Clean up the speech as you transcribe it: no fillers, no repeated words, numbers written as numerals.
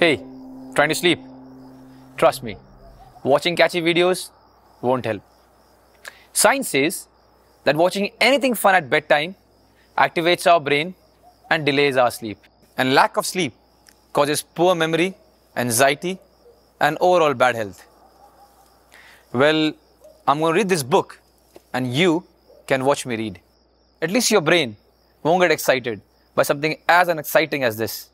Hey, trying to sleep? Trust me, watching catchy videos won't help. Science says that watching anything fun at bedtime activates our brain and delays our sleep. And lack of sleep causes poor memory, anxiety, and overall bad health. Well, I'm going to read this book and you can watch me read. At least your brain won't get excited by something as unexciting as this.